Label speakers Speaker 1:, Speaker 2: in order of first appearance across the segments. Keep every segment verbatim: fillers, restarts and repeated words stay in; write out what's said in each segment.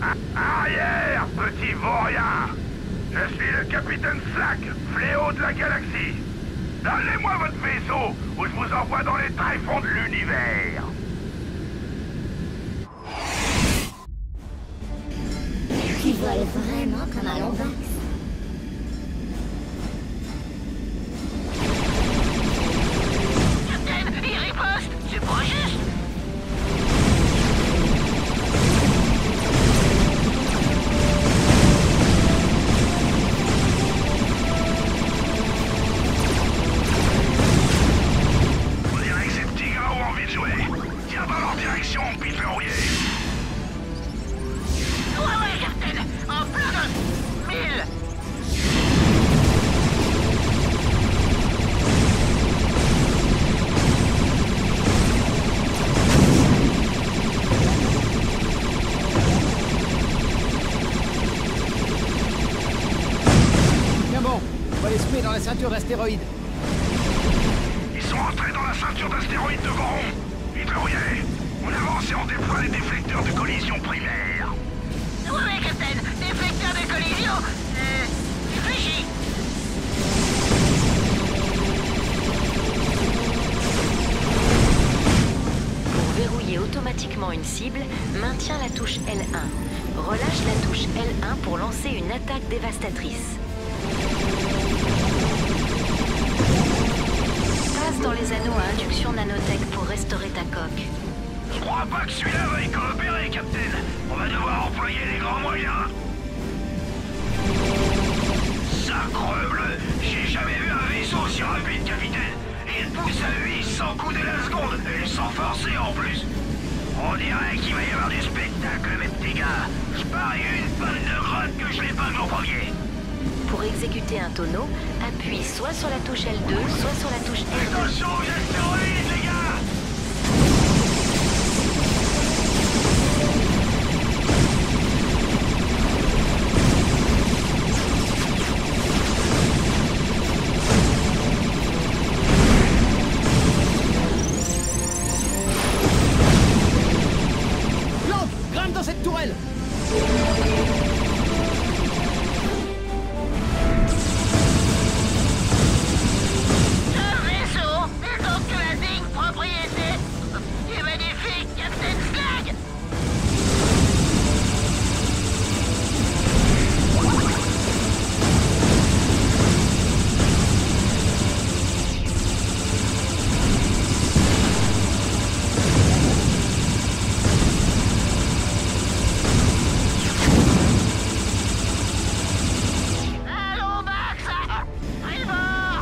Speaker 1: Arrière, petit vaurien! Je suis le capitaine Slack, fléau de la galaxie. Donnez-moi votre vaisseau, ou je vous envoie dans les tréfonds de l'univers.
Speaker 2: Tu voles vraiment comme un lombax.
Speaker 3: Capitaine, il riposte! C'est pas juste!
Speaker 1: On dirait que ces petits gars ont envie de jouer. Tiens dans leur direction, pile verrouillé.
Speaker 3: Ouais, ouais, Capitaine! En plein dans... Mille!
Speaker 4: Bien bon, on va les semer dans la ceinture d'astéroïdes.
Speaker 1: Ils sont entrés dans la ceinture d'astéroïdes de Voron. Vite verrouillé. On avance et on déploie les déflecteurs de collision primaire.
Speaker 3: Ouais, ouais, Capitaine! Déflecteur de collision! Euh... Réfléchis!
Speaker 5: Pour verrouiller automatiquement une cible, maintiens la touche L un. Relâche la touche L un pour lancer une attaque dévastatrice. Passe dans les anneaux à induction nanotech pour restaurer ta coque.
Speaker 1: Je crois pas que celui-là va y coopérer, Captain. On va devoir employer les grands moyens. Sacrebleu! J'ai jamais vu un vaisseau aussi rapide, capitaine. Il pousse à huit cents coups de la seconde, et sans forcer en plus. On dirait qu'il va y avoir du spectacle, mes petits gars. Je parie une panne de grotte que je l'épingle en premier.
Speaker 5: Pour exécuter un tonneau, appuie soit sur la touche L deux, soit sur la touche L deux.
Speaker 1: Attention aux astéroïdes, les gars!
Speaker 4: Blanc, grimpe dans cette tourelle.
Speaker 3: Ce vaisseau n'est donc que la digne propriété du magnifique Captain Slag! Allons, Max! Tribord!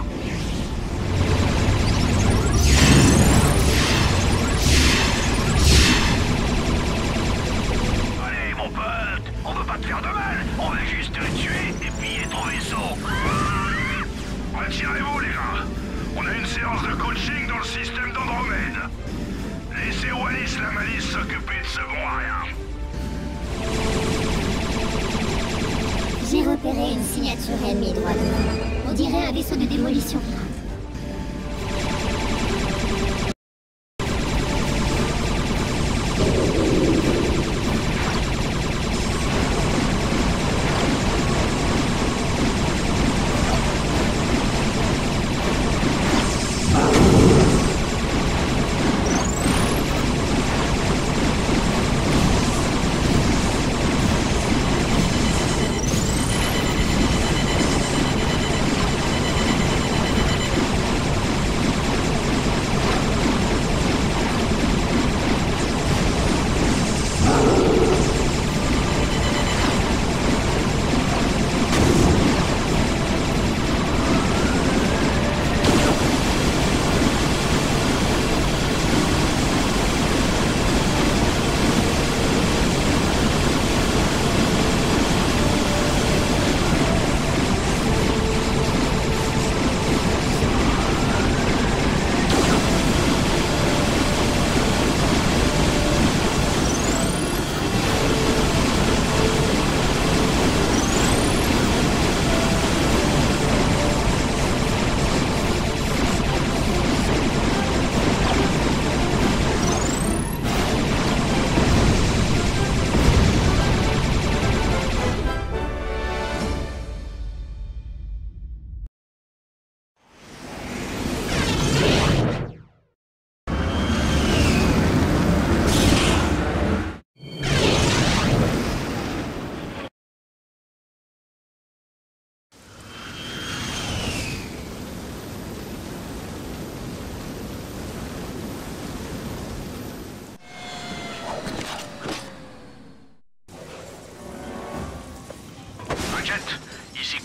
Speaker 1: Allez, mon pote, on veut pas te faire de mal, on va juste te tuer et piller ton vaisseau. Retirez-vous, les gars. On a une séance de coaching dans le système d'Andromède. Laissez Wallis la malice s'occuper de ce bon à rien.
Speaker 2: J'ai repéré une signature ennemie droit devant. On dirait un vaisseau de démolition pirate.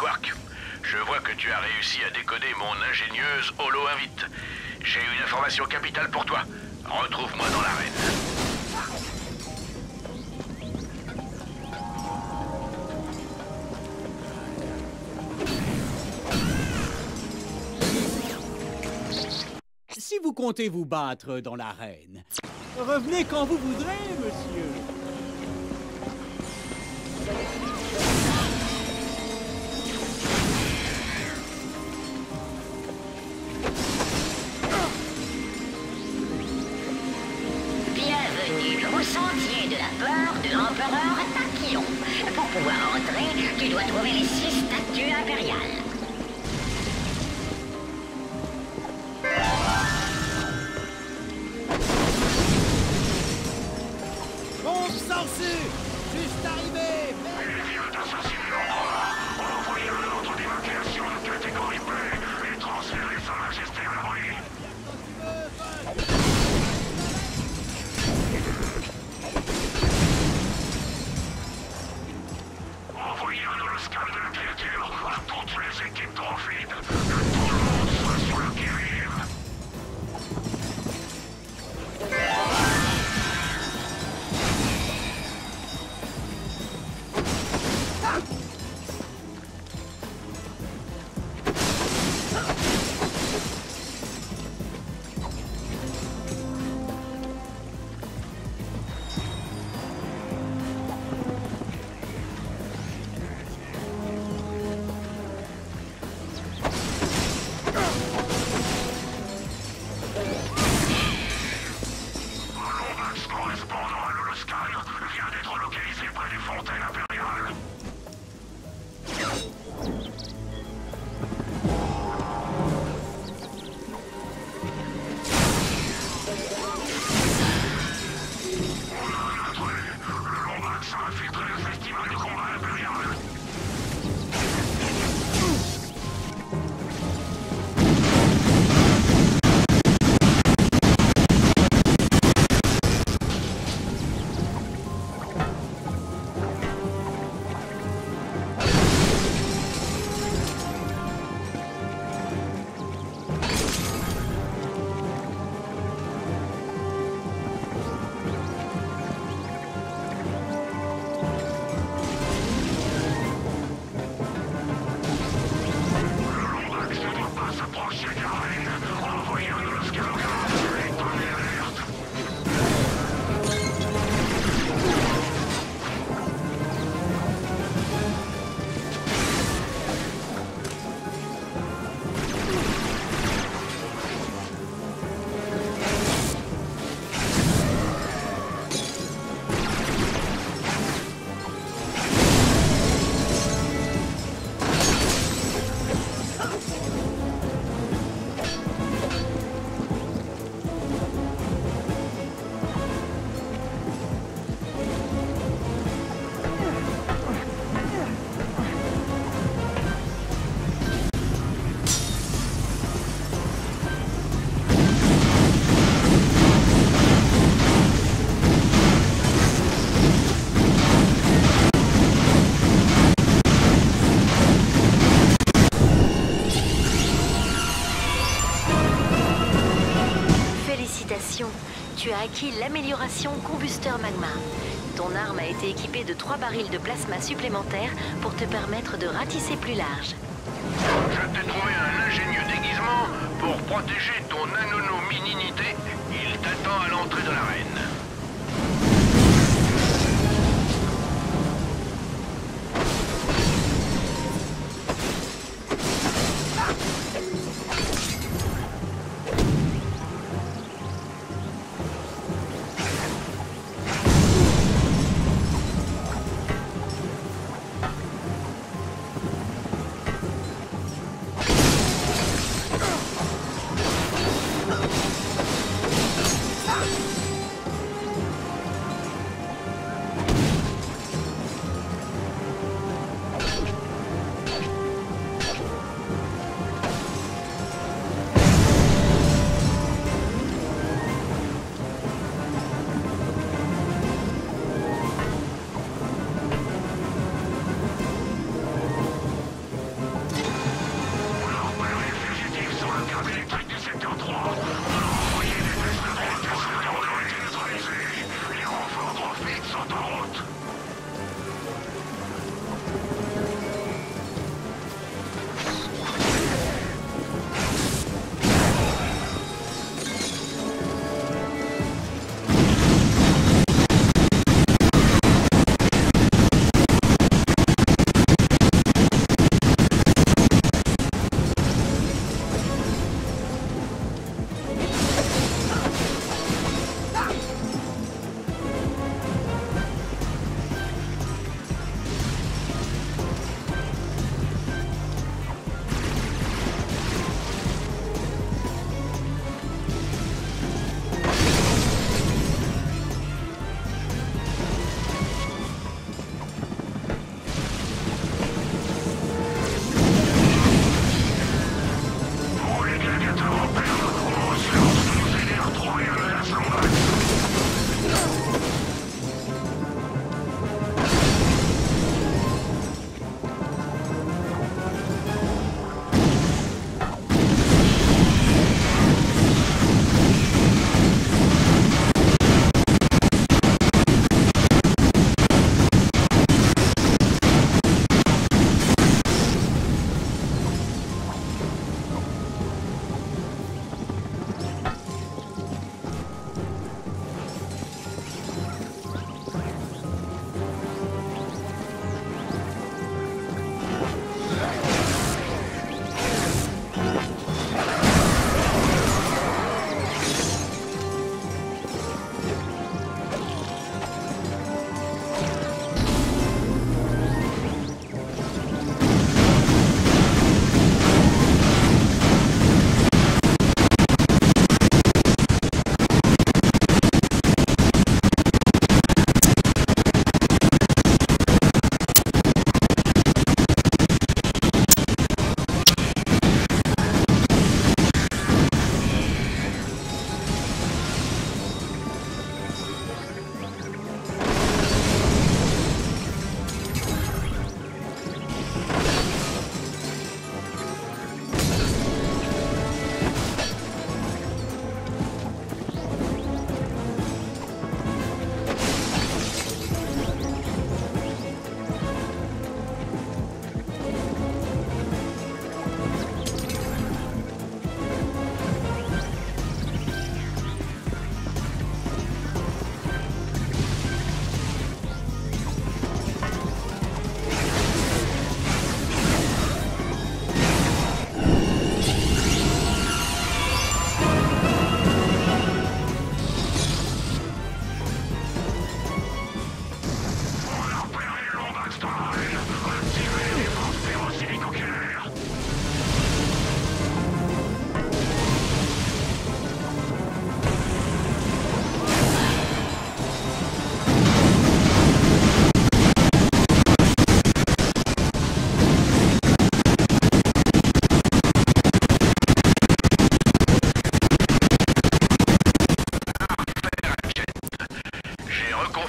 Speaker 1: Quark. Je vois que tu as réussi à décoder mon ingénieuse holo-invite. J'ai une information capitale pour toi. Retrouve-moi dans l'arène.
Speaker 4: Si vous comptez vous battre dans l'arène, revenez quand vous voudrez, monsieur.
Speaker 3: Bienvenue au sentier de la peur de l'empereur Tachyon. Pour pouvoir entrer, tu dois trouver les six statues impériales.
Speaker 4: Bombe censée! Juste arrivé!
Speaker 1: Il vient d'assassiner l'empereur. Envoyez un ordre d'évacuation de catégorie B et transférez sa majesté à l'abri. Envoyez un holoscan de la créature à toutes les équipes d'Orphide. Que tout le monde soit sur le qui-vive. Correspondant à l'holoscan vient d'être localisé près des fontaines impériales. On a un intrus. Le Lombax a infiltré le festival de combat impérial.
Speaker 5: Tu as acquis l'amélioration combusteur magma. Ton arme a été équipée de trois barils de plasma supplémentaires pour te permettre de ratisser plus large.
Speaker 1: Je t'ai trouvé un ingénieux déguisement pour protéger ton anonomininité. Il t'attend à l'entrée de l'arène.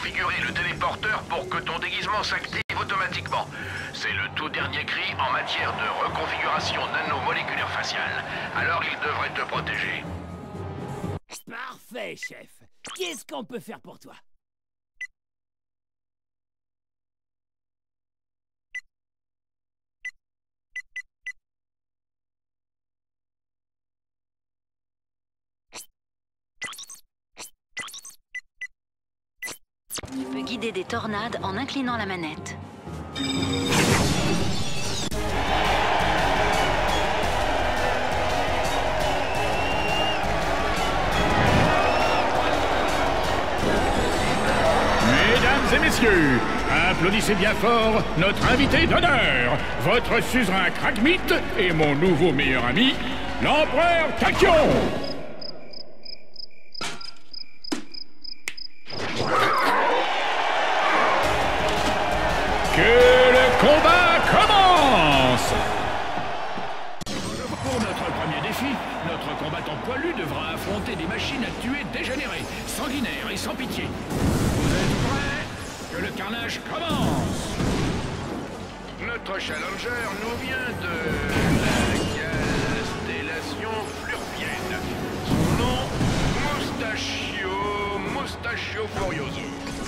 Speaker 1: reconfigurer le téléporteur pour que ton déguisement s'active automatiquement. C'est le tout dernier cri en matière de reconfiguration nanomoléculaire faciale. Alors il devrait te protéger.
Speaker 4: Parfait, chef. Qu'est-ce qu'on peut faire pour toi?
Speaker 5: Il peut guider des tornades en inclinant la manette.
Speaker 6: Mesdames et messieurs, applaudissez bien fort notre invité d'honneur, votre suzerain Kragmit et mon nouveau meilleur ami, l'empereur Tachyon. Que le combat commence! Pour notre premier défi, notre combattant poilu devra affronter des machines à tuer dégénérées, sanguinaires et sans pitié. Vous êtes prêts? Que le carnage commence!
Speaker 1: Notre challenger nous vient de la constellation flurpienne. Son nom, Moustachio, Moustachio Furioso.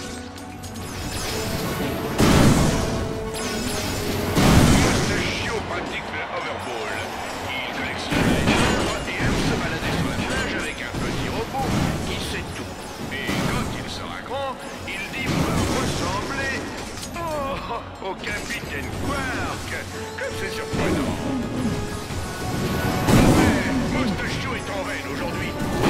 Speaker 1: Moustachio pratique le hoverball. Il collectionne les œuvres et aime se balader sur la plage avec un petit robot qui sait tout. Et quand il sera grand, il dit vouloir ressembler oh, au capitaine Quark. Comme c'est surprenant. Mais Moustachio est en veine aujourd'hui.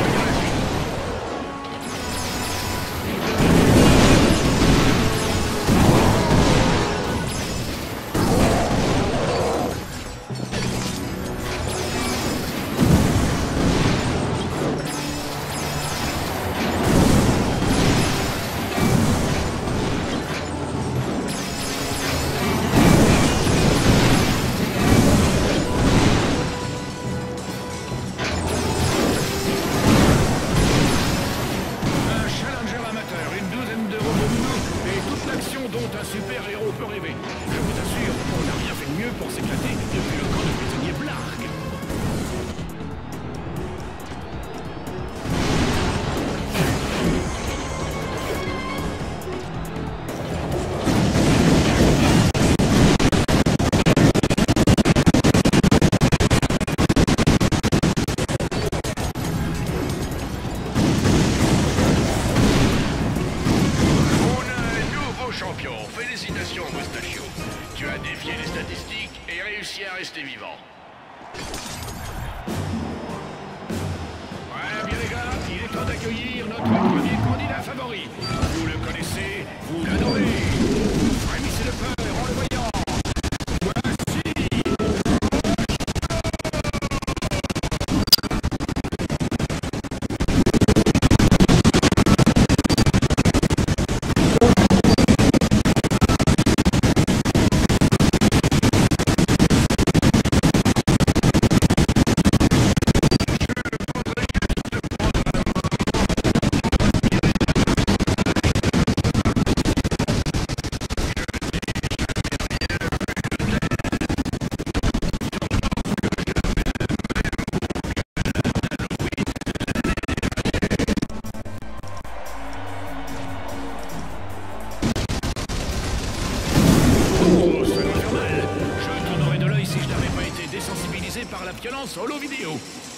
Speaker 6: Solo vidéo.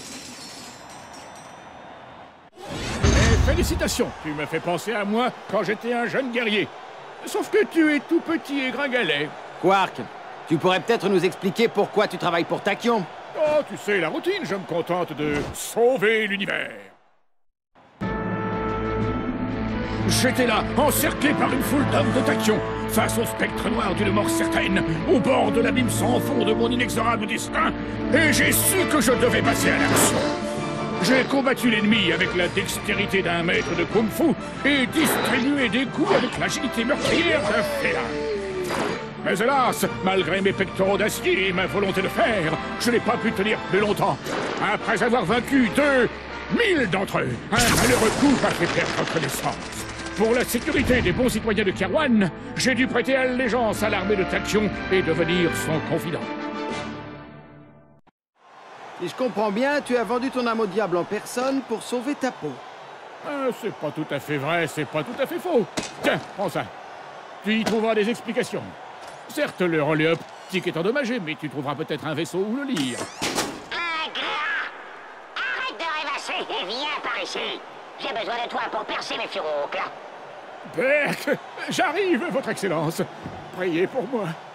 Speaker 6: Et félicitations, tu me fais penser à moi quand j'étais un jeune guerrier. Sauf que tu es tout petit et gringalet.
Speaker 4: Quark, tu pourrais peut-être nous expliquer pourquoi tu travailles pour Tachyon?
Speaker 6: Oh, tu sais, la routine, je me contente de sauver l'univers. J'étais là, encerclé par une foule d'hommes de Tachyon, face au spectre noir d'une mort certaine, au bord de l'abîme sans fond de mon inexorable destin, et j'ai su que je devais passer à l'action. J'ai combattu l'ennemi avec la dextérité d'un maître de kung-fu et distribué des coups avec l'agilité meurtrière d'un félin. Mais hélas, malgré mes pectoraux d'acier et ma volonté de fer, je n'ai pas pu tenir plus longtemps. Après avoir vaincu deux mille d'entre eux, un malheureux coup m'a fait perdre connaissance. Pour la sécurité des bons citoyens de Kerwan, j'ai dû prêter allégeance à l'armée de Tachyon et devenir son confident.
Speaker 7: Si je comprends bien, tu as vendu ton âme au diable en personne pour sauver ta peau.
Speaker 6: Ah, c'est pas tout à fait vrai, c'est pas tout à fait faux. Tiens, prends ça. Tu y trouveras des explications. Certes, le relais optique est endommagé, mais tu trouveras peut-être un vaisseau où le lire.
Speaker 3: Un gras! Arrête de rêvasser et viens par ici. J'ai besoin de toi pour percer mes furoncles.
Speaker 6: Berk, j'arrive, votre Excellence. Priez pour moi.